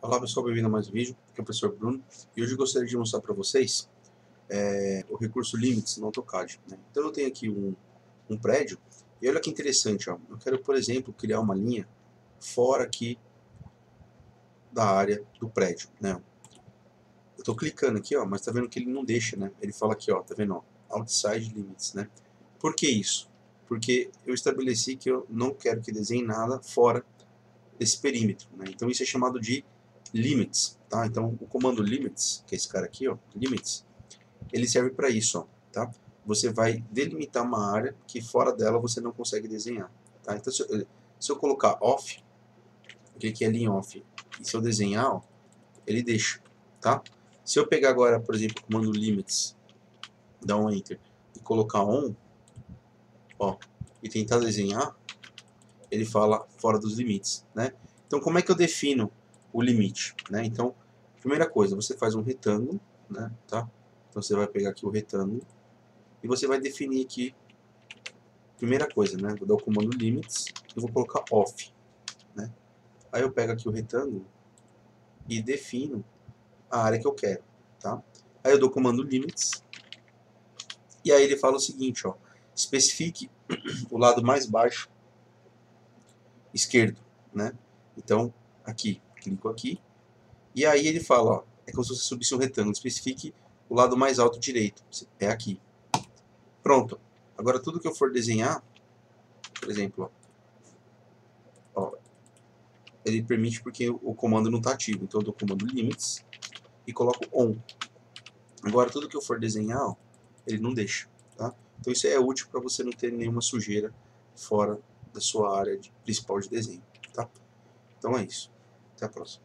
Olá pessoal, bem-vindo a mais um vídeo. Aqui é o professor Bruno e hoje eu gostaria de mostrar para vocês o recurso Limits no AutoCAD, né? Então eu tenho aqui um prédio e olha que interessante, ó. Eu quero, por exemplo, criar uma linha fora aqui da área do prédio, né? Eu estou clicando aqui, ó, mas tá vendo que ele não deixa, né? Ele fala aqui, ó, tá vendo, ó, Outside Limits, né? Por que isso? Porque eu estabeleci que eu não quero que desenhe nada fora desse perímetro, né? Então isso é chamado de limits, tá? Então o comando limits, que é esse cara aqui, ó, limits, ele serve para isso, ó, tá? Você vai delimitar uma área que fora dela você não consegue desenhar, tá? Então se eu colocar off, eu cliquei ali em off, e se eu desenhar, ó, ele deixa, tá? Se eu pegar agora, por exemplo, o comando limits, dar um enter e colocar on, ó, e tentar desenhar, ele fala fora dos limites, né? Então como é que eu defino o limite, né? Então, primeira coisa, você faz um retângulo, né, tá? Então você vai pegar aqui o retângulo e você vai definir aqui, primeira coisa, né? Vou dar o comando limits e vou colocar off, né? Aí eu pego aqui o retângulo e defino a área que eu quero, tá? Aí eu dou o comando limits e aí ele fala o seguinte, ó, especifique o lado mais baixo esquerdo, né? Então, aqui, clico aqui, e aí ele fala, ó, é como se você subisse um retângulo, especifique o lado mais alto direito, é aqui. Pronto. Agora tudo que eu for desenhar, por exemplo, ó, ele permite porque o comando não está ativo, então eu dou o comando limits e coloco on. Agora tudo que eu for desenhar, ó, ele não deixa, tá? Então isso é útil para você não ter nenhuma sujeira fora da sua área principal de desenho, tá? Então é isso. Até a próxima.